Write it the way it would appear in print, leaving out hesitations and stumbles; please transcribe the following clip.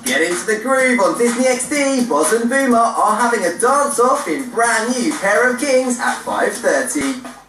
Get into the groove on Disney XD. Boz and Boomer are having a dance-off in brand new Pair of Kings at 5:30.